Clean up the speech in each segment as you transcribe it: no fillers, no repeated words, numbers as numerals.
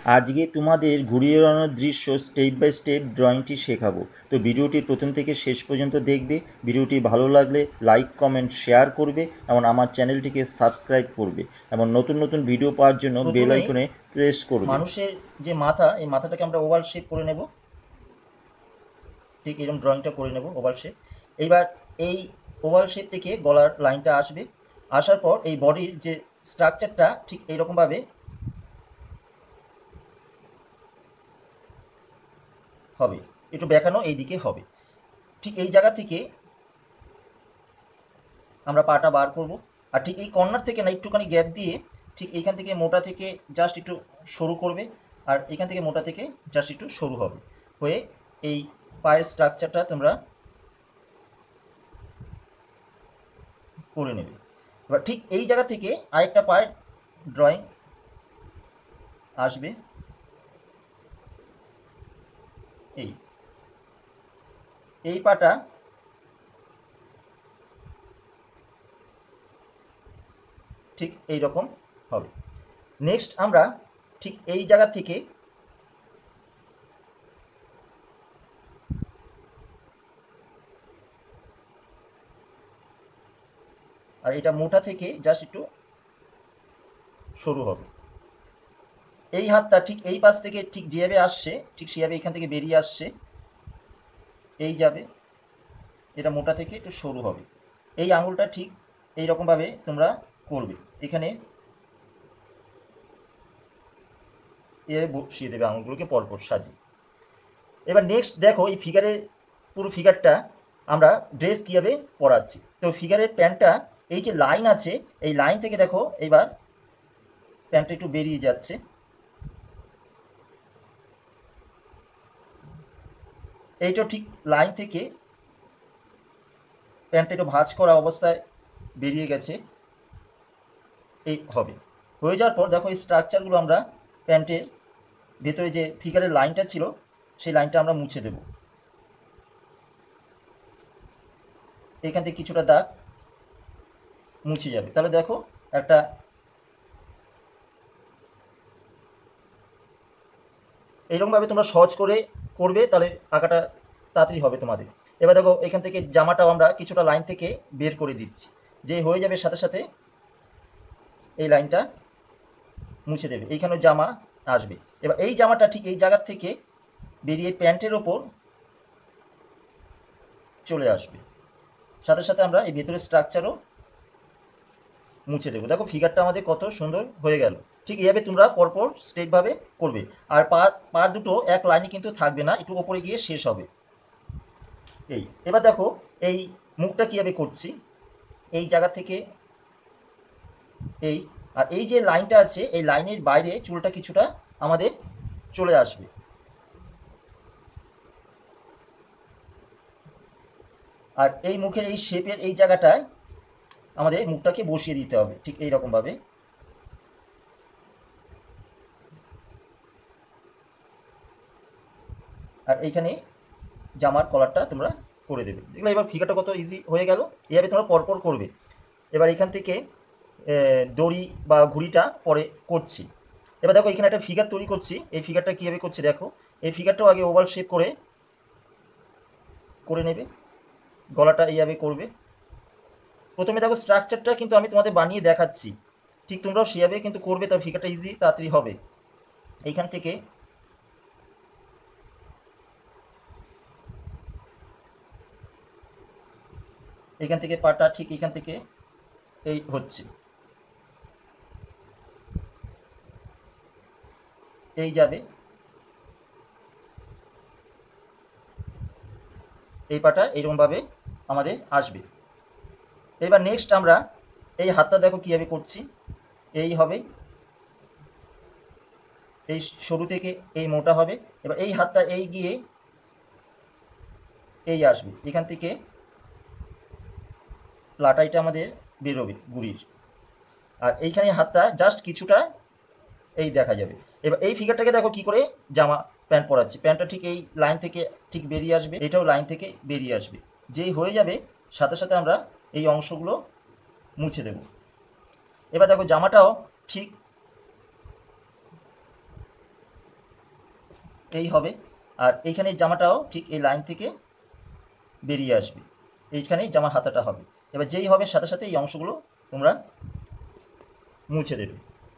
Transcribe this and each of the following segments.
আজকে তোমাদের ঘুরিয়ে বেড়ানোর দৃশ্য স্টেপ বাই স্টেপ ড্রয়িংটি শেখাবো। তো ভিডিওটি প্রথম থেকে শেষ পর্যন্ত দেখবে। ভিডিওটি ভালো লাগলে লাইক কমেন্ট শেয়ার করবে এবং আমার চ্যানেলটিকে সাবস্ক্রাইব করবে এবং নতুন নতুন ভিডিও পাওয়ার জন্য বেল প্রথমেই আইকনে প্রেস করবে। মানুষের যে মাথা, এই মাথাটাকে আমরা ওভাল শেপ করে নেব। ঠিক এরকম ড্রয়িংটা করে নেব ওভাল শেপ। এইবার এই ওভাল শেপ থেকে গলার লাইনটা আসবে, আসার পর এই বডির যে স্ট্রাকচারটা ঠিক এইরকমভাবে হবে, একটু বেঁকানো এই দিকে হবে। ঠিক এই জায়গা থেকে আমরা পাটা বার করব, আর ঠিক এই কর্নার থেকে না একটুখানি গ্যাপ দিয়ে ঠিক এইখান থেকে মোটা থেকে জাস্ট একটু সরু করবে, আর এখান থেকে মোটা থেকে জাস্ট একটু সরু হবে হয়ে এই পায়ের স্ট্রাকচারটা তোমরা করে নেবে। এবার ঠিক এই জায়গা থেকে আরেকটা পায়ের ড্রয়িং আসবে, এই এই পাটা ঠিক এই রকম হবে। নেক্সট আমরা ঠিক এই জায়গা থেকে আর এটা মোটা থেকে জাস্ট একটু সরু হবে। এই হাতটা ঠিক এই পাশ থেকে ঠিক যেভাবে আসছে ঠিক সেভাবে এখান থেকে বেরিয়ে আসছে, এই যাবে, এটা মোটা থেকে একটু সরু হবে। এই আঙুলটা ঠিক এই রকমভাবে তোমরা করবে, এখানে এভাবে বসিয়ে দেবে আঙুলগুলোকে পরপর সাজিয়ে। এবার নেক্সট দেখো এই ফিগারের পুরো ফিগারটা আমরা ড্রেস কীভাবে পরাচ্ছি। তো ফিগারের প্যান্টটা এই যে লাইন আছে এই লাইন থেকে দেখো এইবার প্যান্টটা একটু বেরিয়ে যাচ্ছে, এইটা ঠিক লাইন থেকে প্যান্টটা একটু ভাঁজ করা অবস্থায় বেরিয়ে গেছে, এই হবে। হয়ে যাওয়ার পর দেখো এই স্ট্রাকচারগুলো আমরা প্যান্টের ভেতরে যে ফিগারের লাইনটা ছিল সেই লাইনটা আমরা মুছে দেব। এখান থেকে কিছুটা দাগ মুছে যাবে, তাহলে দেখো একটা এইরকমভাবে তোমরা সহজ করে করবে, তাহলে আঁকাটা তাড়াতাড়ি হবে তোমাদের। এবার দেখো এখান থেকে জামাটাও আমরা কিছুটা লাইন থেকে বের করে দিচ্ছি, যে হয়ে যাবে সাথে সাথে এই লাইনটা মুছে দেবে, এইখানে জামা আসবে। এবার এই জামাটা ঠিক এই জায়গার থেকে বেরিয়ে প্যান্টের ওপর চলে আসবে, সাথে সাথে আমরা এই ভেতরের স্ট্রাকচারও মুছে দেবো। দেখো ফিগারটা আমাদের কত সুন্দর হয়ে গেল। ঠিক এইভাবে তোমরা পরপর স্টেপভাবে করবে। আর পা দুটো এক লাইনে কিন্তু থাকবে না, একটু ওপরে গিয়ে শেষ হবে। এই এবার দেখো এই মুখটা কীভাবে করছি, এই জায়গা থেকে এই, আর এই যে লাইনটা আছে এই লাইনের বাইরে চুলটা কিছুটা আমাদের চলে আসবে, আর এই মুখের এই শেপের এই জায়গাটায় আমাদের মুখটাকে বসিয়ে দিতে হবে ঠিক এই রকমভাবে। আর এইখানে জামার কলারটা তোমরা করে দেবে। দেখলে এবার ফিগারটা কত ইজি হয়ে গেল, এইভাবে তোমরা পরপর করবে। এবার এখান থেকে দড়ি বা ঘুড়িটা পরে করছি। এবার দেখো এখানে একটা ফিগার তৈরি করছি, এই ফিগারটা কীভাবে করছি দেখো। এই ফিগারটাও আগে ওভাল শেপ করে করে নেবে, গলাটা এইভাবে করবে। প্রথমে দেখো স্ট্রাকচারটা কিন্তু আমি তোমাদের বানিয়ে দেখাচ্ছি, ঠিক তোমরাও সেভাবে কিন্তু করবে, তার ফিগারটা ইজি তাড়াতাড়ি হবে। এইখান থেকে এখান থেকে পাটা ঠিক এখান থেকে এই হচ্ছে, এই যাবে, এই পাটা এইরকমভাবে আমাদের আসবে। এবার নেক্সট আমরা এই হাতটা দেখো কীভাবে করছি, এই হবে, এই সরু থেকে এই মোটা হবে। এবার এই হাতটা এই গিয়ে এই আসবে, এখান থেকে লাটাইটা আমাদের বেরোবে গুড়ির, আর এইখানে হাতটা জাস্ট কিছুটা এই দেখা যাবে। এবার এই ফিগারটাকে দেখো কি করে জামা প্যান্ট পরাচ্ছি, প্যান্টটা ঠিক এই লাইন থেকে ঠিক বেরিয়ে আসবে, এটাও লাইন থেকে বেরিয়ে আসবে, যেই হয়ে যাবে সাথে সাথে আমরা এই অংশগুলো মুছে দেব। এবার দেখো জামাটাও ঠিক এই হবে। আর এইখানে জামাটাও ঠিক এই লাইন থেকে বেরিয়ে আসবে, এইখানেই জামার হাতাটা হবে। এবার যেই হবে সাথে সাথে এই অংশগুলো তোমরা মুছে দেবে।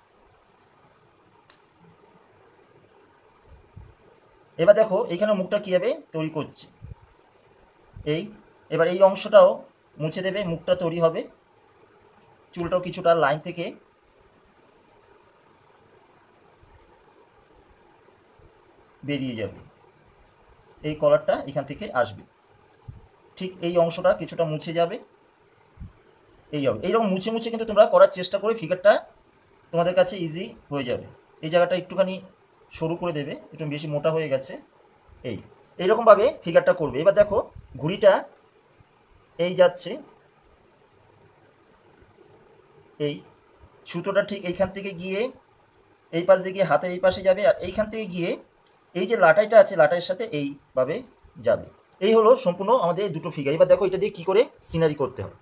এবার দেখো এইখানে মুখটা কীভাবে তৈরি করছে। এবার এই অংশটাও মুছে দেবে, মুখটা তৈরি হবে। চুলটাও কিছুটা লাইন থেকে বেরিয়ে যাবে, এই কলারটা এখান থেকে আসবে। ঠিক এই অংশটা কিছুটা মুছে যাবে, এই হবে। এইরকম মুছে মুছে কিন্তু তোমরা করার চেষ্টা করে ফিগারটা তোমাদের কাছে ইজি হয়ে যাবে। এই জায়গাটা একটুখানি সরু করে দেবে, একটু বেশি মোটা হয়ে গেছে। এইরকমভাবে ফিগারটা করবে। এবার দেখো ঘুড়িটা এই যাচ্ছে, এই সুতোটা ঠিক এইখান থেকে গিয়ে এই পাশ দিয়ে গিয়ে হাতের এই পাশে যাবে, আর এইখান থেকে গিয়ে এই যে লাটাইটা আছে লাটাইয়ের সাথে এইভাবে যাবে। এই হলো সম্পূর্ণ আমাদের দুটো ফিগার। এবার দেখো এটা দিয়ে কী করে সিনারি করতে হয়।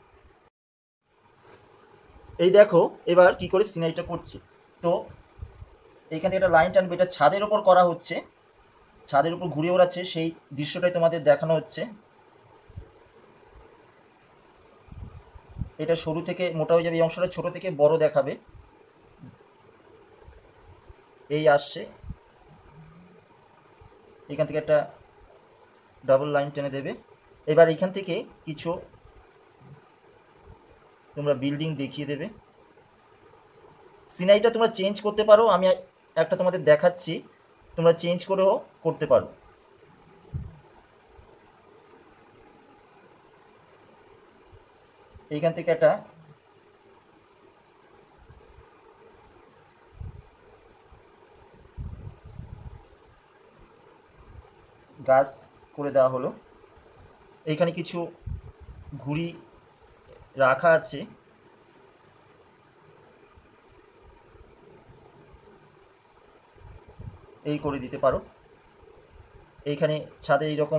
এই দেখো এবার কি করে সিনারিটা করছি। তো এইখান থেকে একটা লাইন টানবে, এটা ছাদের ওপর করা হচ্ছে, ছাদের উপর ঘুরে ওড়াচ্ছে, সেই দৃশ্যটাই তোমাদের দেখানো হচ্ছে। এটা সরু থেকে মোটা হয়ে যাবে, এই অংশটা ছোট থেকে বড় দেখাবে। এই আসছে, এখান থেকে একটা ডাবল লাইন টেনে দেবে। এবার এখান থেকে কিছু তোমরা বিল্ডিং দেখিয়ে দেবে। সিনারিটা তোমরা চেঞ্জ করতে পারো, আমি একটা তোমাদের দেখাচ্ছি, তোমরা চেঞ্জ করেও করতে পারো। এইখান থেকে একটা গাছ করে দেওয়া হলো, এইখানে কিছু ঘুড়ি রাখা আছে, এই করে দিতে পারো। এইখানে ছাদে এইরকম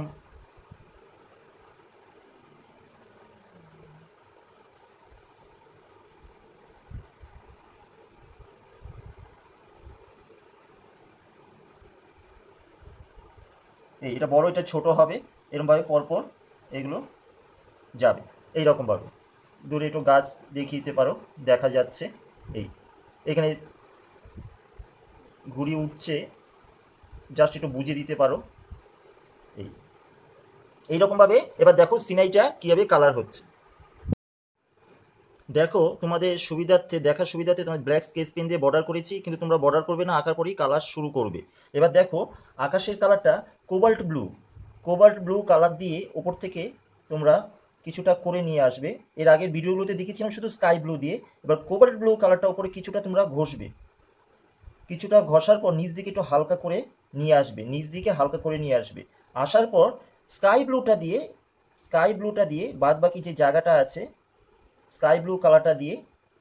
এটা বড় এটা ছোট হবে, এরকমভাবে পরপর এগুলো যাবে এইরকমভাবে। দূরে একটু গাছ দেখিয়ে দিতে পারো, দেখা যাচ্ছে। এখানে ঘুড়ি উঠছে, জাস্ট একটু বুঝিয়ে দিতে পারো। এইরকমভাবে এবার দেখো সিনারিটা কীভাবে কালার হচ্ছে। দেখো তোমাদের সুবিধার্থে, দেখার সুবিধার্থে তোমার ব্ল্যাক স্কেচ পেন দিয়ে বর্ডার করেছি, কিন্তু তোমরা বর্ডার করবে না, আঁকার পরেই কালার শুরু করবে। এবার দেখো আকাশের কালারটা কোবাল্ট ব্লু কালার দিয়ে ওপর থেকে তোমরা কিছুটা করে নিয়ে আসবে। এর আগের ভিডিওগুলোতে দেখেছিলাম শুধু স্কাই ব্লু দিয়ে, এবার কোবাল্ট ব্লু কালারটা ওপরে কিছুটা তোমরা ঘষবে। কিছুটা ঘষার পর নিচ দিকে একটু হালকা করে নিয়ে আসবে, নিচ দিকে হালকা করে নিয়ে আসবে। আসার পর স্কাই ব্লুটা দিয়ে বাদ বাকি যে জায়গাটা আছে স্কাই ব্লু কালারটা দিয়ে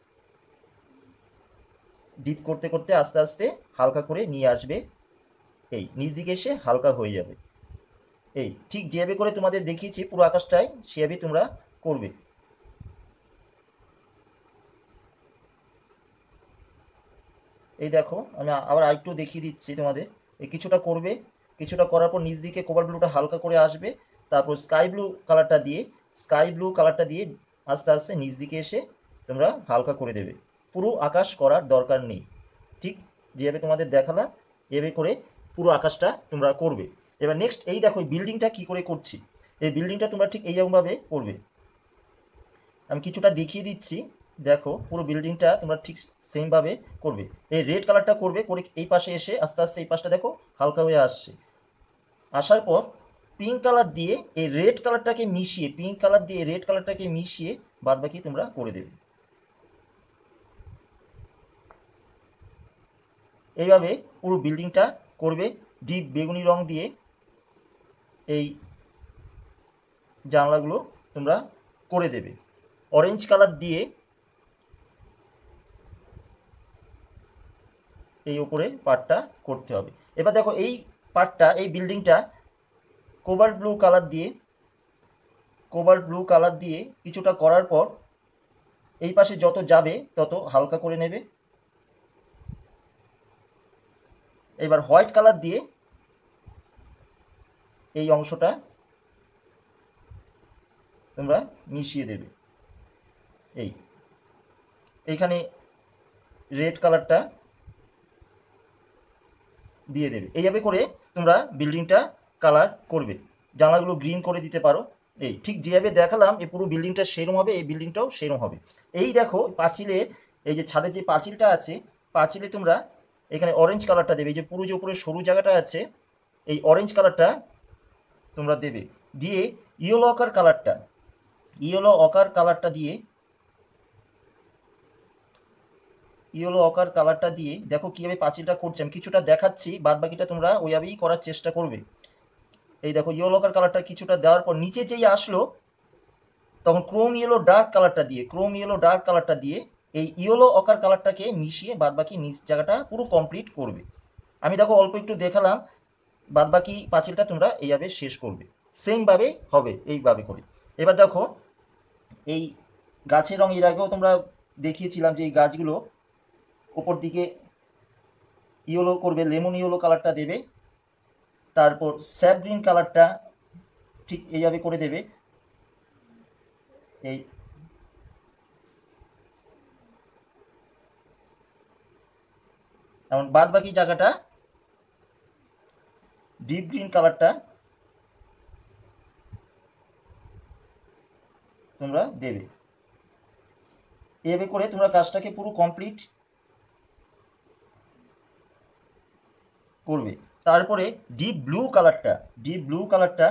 ডিপ করতে করতে আস্তে আস্তে হালকা করে নিয়ে আসবে, এই নিচ দিকে এসে হালকা হয়ে যাবে। এই ঠিক যেভাবে করে তোমাদের দেখিয়েছি পুরো আকাশটাই সেভাবেই তোমরা করবে। এই দেখো আমি আবার আরেকটু দেখিয়ে দিচ্ছি তোমাদের। এই কিছুটা করবে, কিছুটা করার পর নিচ দিকে কোবাল্ট ব্লুটা হালকা করে আসবে, তারপর স্কাই ব্লু কালারটা দিয়ে আস্তে আস্তে নিচ দিকে এসে তোমরা হালকা করে দেবে। পুরো আকাশ করার দরকার নেই, ঠিক যেভাবে তোমাদের দেখালাম এভাবে করে পুরো আকাশটা তোমরা করবে। এবার নেক্সট এই দেখো বিল্ডিংটা কি করে করছি। এই বিল্ডিংটা তোমরা ঠিক এইরকমভাবে করবে, আমি কিছুটা দেখিয়ে দিচ্ছি। দেখো পুরো বিল্ডিংটা তোমরা ঠিক সেমভাবে করবে। এই রেড কালারটা করবে, করে এই পাশে এসে আস্তে আস্তে এই পাশটা দেখো হালকা হয়ে আসছে। আসার পর পিঙ্ক কালার দিয়ে এই রেড কালারটাকে মিশিয়ে বাদ বাকি তোমরা করে দেবে। এইভাবে পুরো বিল্ডিংটা করবে। ডিপ বেগুনি রং দিয়ে এই জানলাগুলো তোমরা করে দেবে। অরেঞ্জ কালার দিয়ে এই উপরে পার্টটা করতে হবে। এবার দেখো এই পার্টটা, এই বিল্ডিংটা কোবাল্ট ব্লু কালার দিয়ে কিছুটা করার পর এই পাশে যত যাবে তত হালকা করে নেবে। এবার হোয়াইট কালার দিয়ে এই অংশটা তোমরা মিশিয়ে দেবে। এইখানে রেড কালারটা দিয়ে দেবে। এইভাবে করে তোমরা বিল্ডিংটা কালার করবে। জানলাগুলো গ্রিন করে দিতে পারো। ঠিক যেভাবে দেখালাম এই পুরো বিল্ডিংটা সেরম হবে, এই বিল্ডিংটাও সেরম হবে। এই দেখো পাঁচিলে, এই যে ছাদের যে পাঁচিলটা আছে, পাঁচিলে তোমরা এখানে অরেঞ্জ কালারটা দেবে। এই যে পুরো যে উপরে সরু জায়গাটা আছে, এই অরেঞ্জ কালারটা তোমরা দেবে। দিয়ে ইয়েলো অকার কালারটা দিয়ে দেখো কীভাবে পাঁচিলটা করছি। আমি কিছুটা দেখাচ্ছি, বাদ বাকিটা তোমরা ওইভাবেই করার চেষ্টা করবে। এই দেখো ইয়েলো অকার কালারটা কিছুটা দেওয়ার পর নিচে যেই আসলো, তখন ক্রোম ইয়েলো ডার্ক কালারটা দিয়ে এই ইয়েলো অকার কালারটাকে মিশিয়ে বাদ বাকি নিচ জায়গাটা পুরো কমপ্লিট করবে। আমি দেখো অল্প একটু দেখালাম, বাদ বাকি পাঁচিলটা তোমরা এইভাবে শেষ করবে। সেমভাবে হবে এইভাবে করে। এবার দেখো এই গাছের রং এর আগেও তোমরা দেখিয়েছিলাম যে এই গাছগুলো ওপর দিকে ইয়েলো করবে, লেমন ইয়েলো কালারটা দেবে, তারপর স্যাপ গ্রিন কালারটা ঠিক এইভাবে করে দেবে। এই এমন বাদ বাকি জায়গাটা ডিপ গ্রিন কালারটা তোমরা দেবে। এভাবে করে তোমরা কাজটাকে পুরো কমপ্লিট করবে। তারপরে ডিপ ব্লু কালারটা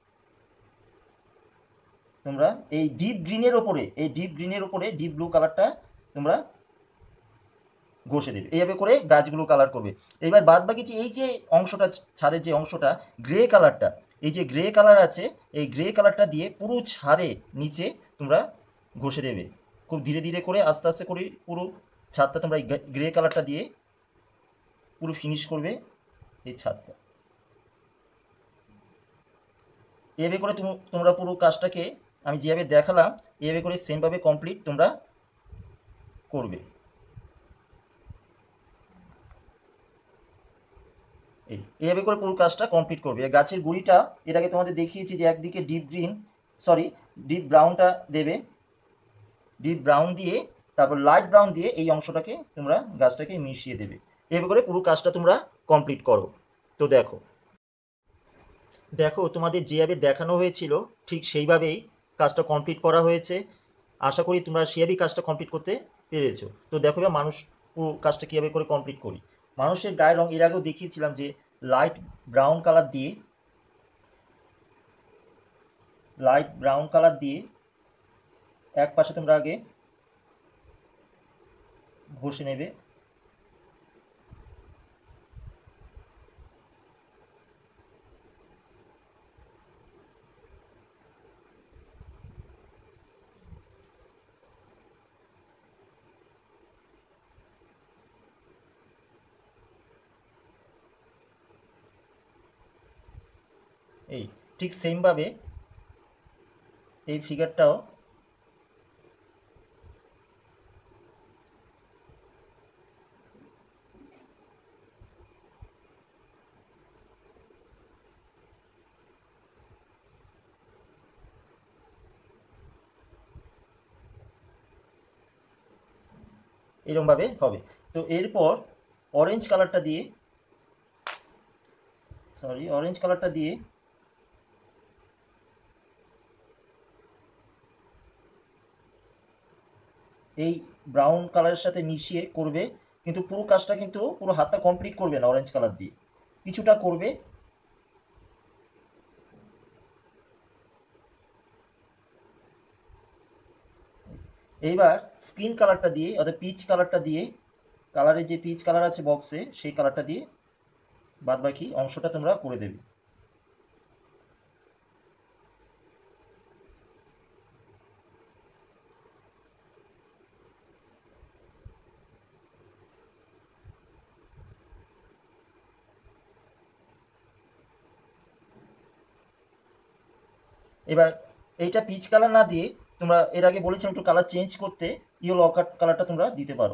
তোমরা এই ডিপ গ্রিনের ওপরে ডিপ ব্লু কালারটা তোমরা ঘষে দেবে। এইভাবে করে গাছগুলো কালার করবে। এবার বাদ বাকি যে এই যে অংশটা, ছাদের যে অংশটা গ্রে কালারটা, এই যে গ্রে কালার আছে, এই গ্রে কালারটা দিয়ে পুরো ছাদে নিচে তোমরা ঘষে দেবে। খুব ধীরে ধীরে করে আস্তে আস্তে করে পুরো ছাদটা তোমরা এই গ্রে কালারটা দিয়ে পুরো ফিনিশ করবে এই ছাদটা। এভাবে করে তোমরা পুরো কাজটাকে আমি যেভাবে দেখালাম এভাবে করে সেমভাবে কমপ্লিট তোমরা করবে। এইভাবে করে পুরো কাজটা কমপ্লিট করবে। গাছের গুঁড়িটা এর আগে তোমাদের দেখিয়েছি যে একদিকে ডিপ ব্রাউনটা দেবে, ডিপ ব্রাউন দিয়ে তারপর লাইট ব্রাউন দিয়ে এই অংশটাকে তোমরা গাছটাকে মিশিয়ে দেবে। এভাবে করে পুরো কাজটা তোমরা কমপ্লিট করো। তো দেখো তোমাদের যেভাবে দেখানো হয়েছিল ঠিক সেইভাবেই কাজটা কমপ্লিট করা হয়েছে। আশা করি তোমরা সেভাবেই কাজটা কমপ্লিট করতে পেরেছো। তো দেখো এবার মানুষ পুরো কাজটা কীভাবে করে কমপ্লিট করি। মানুষের গায়ের রং এর আগেও দেখিয়েছিলাম যে লাইট ব্রাউন কালার দিয়ে এক পাশে তোমরা আগে ঘষে নেবে। এই ঠিক সেমভাবে এই ফিগারটাও এরকমভাবে হবে। তো এরপর অরেঞ্জ কালারটা দিয়ে এই ব্রাউন কালারের সাথে মিশিয়ে করবে, কিন্তু পুরো কাজটা কিন্তু পুরো হাতটা কমপ্লিট করবে না, অরেঞ্জ কালার দিয়ে কিছুটা করবে। এইবার স্কিন কালারটা দিয়ে অর্থাৎ পিচ কালারটা দিয়ে, কালারে যে পিচ কালার আছে বক্সে সেই কালারটা দিয়ে বাদ বাকি অংশটা তোমরা করে দেবে। এবার এইটা পিচ কালার না দিয়ে তোমরা এর আগে বলেছিলাম একটু কালার চেঞ্জ করতে, ইয়েলো কালারটা তোমরা দিতে পারো।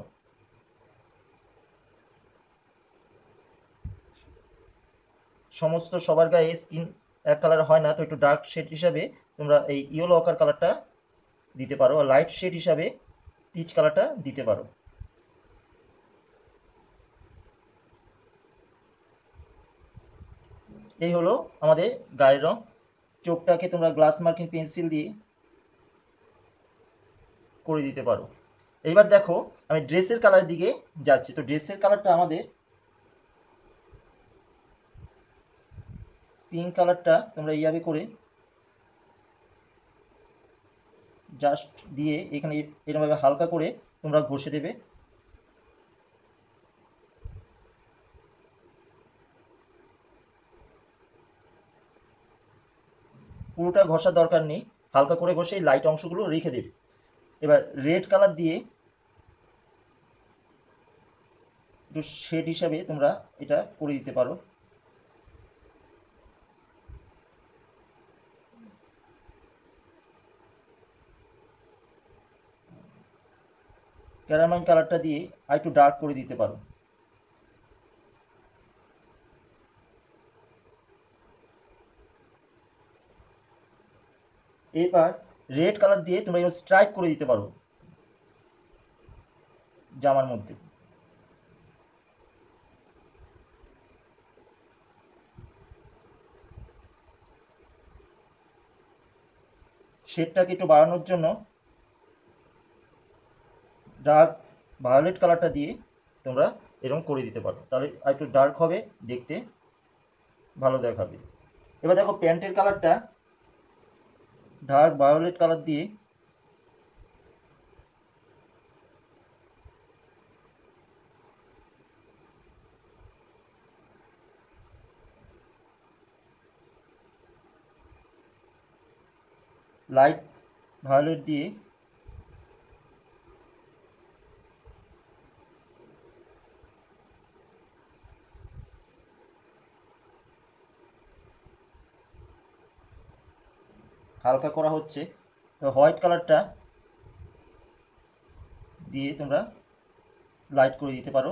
সমস্ত সবার গায়ে স্কিন এক কালার হয় না, তো একটু ডার্ক শেড হিসাবে তোমরা এই ইয়েলো অকার কালারটা দিতে পারো, আর লাইট শেড হিসাবে পিচ কালারটা দিতে পারো। এই হলো আমাদের গায়ের রং। চোখটাকে তোমরা গ্লাস মার্কিং পেন্সিল দিয়ে করে দিতে পারো। এইবার দেখো আমি ড্রেসের কালারের দিকে যাচ্ছি। তো ড্রেসের কালারটা আমাদের পিঙ্ক কালারটা তোমরা এইভাবে করে জাস্ট দিয়ে এখানে এরকমভাবে হালকা করে তোমরা ঘষে দেবে। পুরোটা ঘষার দরকার নেই, হালকা করে ঘষে লাইট অংশগুলো রেখে দেবে। এবার রেড কালার দিয়ে একটু শেড হিসাবে তোমরা এটা করে দিতে পারো। ক্যারামাইন কালারটা দিয়ে আর একটু ডার্ক করে দিতে পারো। এবার রেড কালার দিয়ে তোমরা এবার স্ট্রাইপ করে দিতে পারো জামার মধ্যে। শেডটাকে একটু বাড়ানোর জন্য ডার্ক ভায়োলেট কালারটা দিয়ে তোমরা এরকম করে দিতে পারো, তাহলে আর একটু ডার্ক হবে, দেখতে ভালো দেখাবে। এবার দেখো প্যান্টের কালারটা ডার্ক ভায়োলেট কালার দিয়ে লাইট ভায়োলেট দিয়ে হালকা করা হচ্ছে। হোয়াইট কালারটা দিয়ে তোমরা লাইট করে দিতে পারো।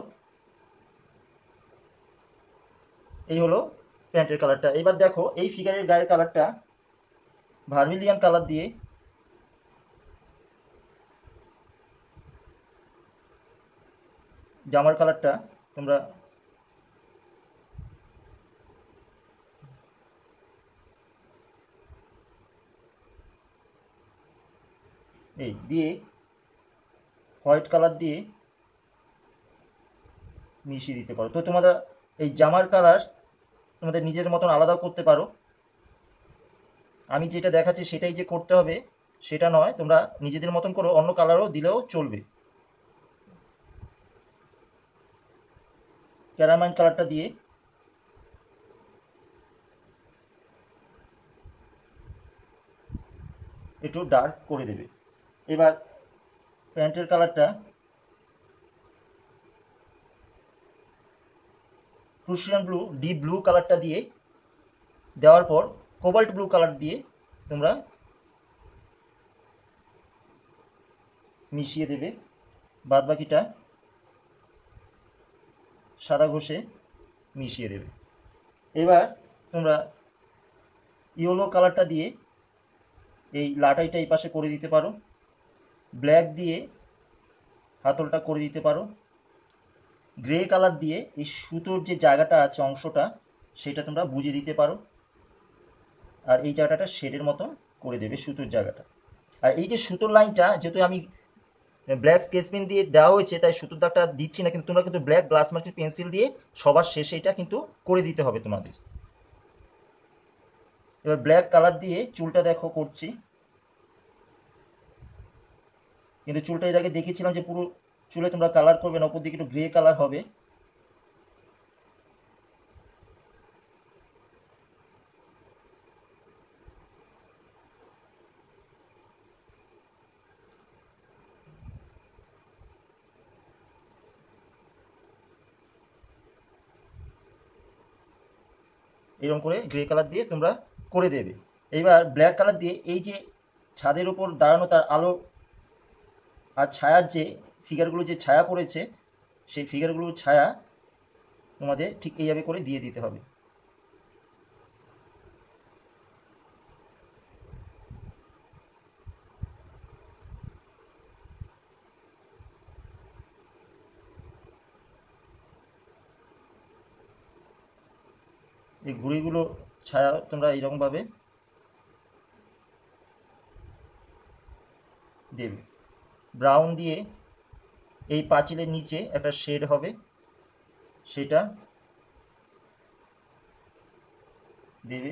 এই হলো প্যান্টের কালারটা। এবার দেখো এই ফিগারের গায়ের কালারটা ভার্মিলিয়ান কালার দিয়ে জামার কালারটা তোমরা এই দিয়ে হোয়াইট কালার দিয়ে মিশিয়ে দিতে পারো। তো তোমাদের এই জামার কালার তোমাদের নিজের মতন আলাদা করতে পারো। আমি যেটা দেখাচ্ছি সেটাই যে করতে হবে সেটা নয়, তোমরা নিজেদের মতন করো, অন্য কালারও দিলেও চলবে। ক্যারামাইন কালারটা দিয়ে একটু ডার্ক করে দেবে। এবার প্যান্টের কালারটা প্রুশিয়ান ব্লু ডিপ ব্লু কালারটা দিয়ে দেওয়ার পর কোবাল্ট ব্লু কালার দিয়ে তোমরা মিশিয়ে দেবে। বাদ বাকিটা সাদা ঘষে মিশিয়ে দেবে। এবার তোমরা ইয়েলো কালারটা দিয়ে এই লাটাইটা এই পাশে করে দিতে পারো, ব্ল্যাক দিয়ে হাতলটা করে দিতে পারো, গ্রে কালার দিয়ে এই সুতোর যে জায়গাটা আছে অংশটা সেটা তোমরা বুঝে দিতে পারো, আর এই জায়গাটা শেডের মতো করে দেবে সুতোর জায়গাটা। আর এই যে সুতোর লাইনটা যেহেতু আমি ব্ল্যাক স্কেচ পেন দিয়ে দেওয়া হয়েছে তাই সুতোর দাগটা দিচ্ছি না, কিন্তু তোমরা কিন্তু ব্ল্যাক গ্লাস মার্কিং পেন্সিল দিয়ে সবার শেষে এটা কিন্তু করে দিতে হবে তোমাদের। এবার ব্ল্যাক কালার দিয়ে চুলটা দেখো করছি, কিন্তু চুলটা এর আগে দেখিয়েছিলাম যে পুরো চুলে তোমরা কালার করবে না, উপর দিকে একটু গ্রে কালার হবে। এরকম করে গ্রে কালার দিয়ে তোমরা করে দেবে। এইবার ব্ল্যাক কালার দিয়ে এই যে ছাদের উপর দাঁড়ানো তার আলো আর ছায়ার যে ফিগারগুলো যে ছায়া পড়েছে সেই ফিগারগুলোর ছায়া তোমাদের ঠিক এইভাবে করে দিয়ে দিতে হবে। এই ঘুড়িগুলো ছায়া তোমরা এইরকমভাবে দেবে। ব্রাউন দিয়ে এই পাঁচিলের নিচে একটা শেড হবে, সেটা দেবে।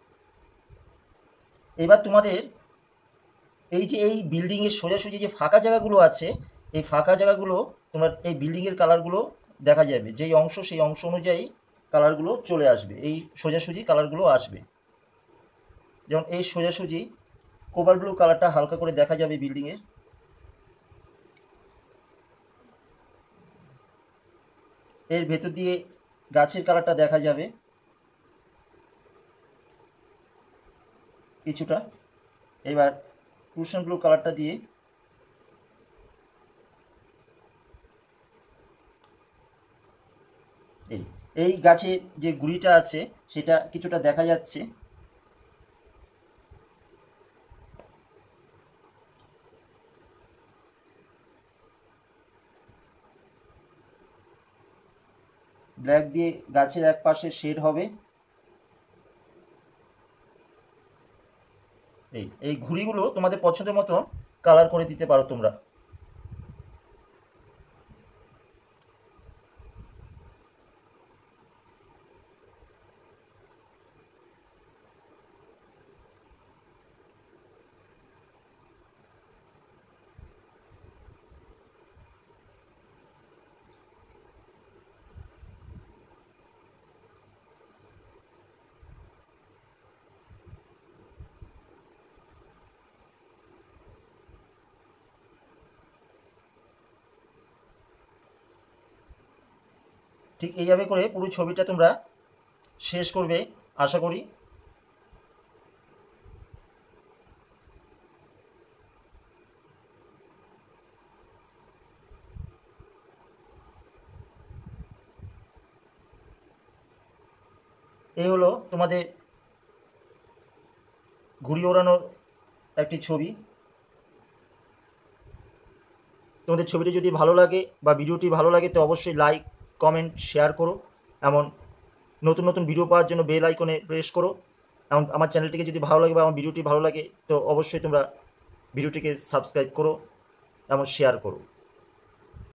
এবার তোমাদের এই যে এই বিল্ডিংয়ের সোজাসুজি যে ফাঁকা জায়গাগুলো আছে, এই ফাঁকা জায়গাগুলো তোমার এই বিল্ডিংয়ের কালারগুলো দেখা যাবে, যেই অংশ সেই অংশ অনুযায়ী কালারগুলো চলে আসবে, এই সোজাসুজি কালারগুলো আসবে। যেমন এই সোজাসুজি কোবাল্ট ব্লু কালারটা হালকা করে দেখা যাবে বিল্ডিংয়ের। এর ভেতর দিয়ে গাছের কালারটা দেখা যাবে কিছুটা। এবার ক্রুশন ব্লু কালারটা দিয়ে এই এই গাছের যে গুঁড়িটা আছে সেটা কিছুটা দেখা যাচ্ছে। ব্ল্যাক দিয়ে গাছের এক পাশে শেড হবে। এই ঘুড়িগুলো তোমাদের পছন্দের মতো কালার করে দিতে পারো তোমরা। ঠিক এইভাবে করে পুরো ছবিটা তোমরা শেষ করবে আশা করি। এই হলো তোমাদের ঘুড়ি ওড়ানোর একটি ছবি। তোমাদের ছবিটি যদি ভালো লাগে বা ভিডিওটি ভালো লাগে তো অবশ্যই লাইক, কমেন্ট, শেয়ার করো। এমন নতুন নতুন ভিডিও পাওয়ার জন্য বেল আইকনে প্রেস করো। এমন আমার চ্যানেলটিকে যদি ভালো লাগে বা আমার ভিডিওটি ভালো লাগে তো অবশ্যই তোমরা ভিডিওটিকে সাবস্ক্রাইব করো, এমন শেয়ার করো।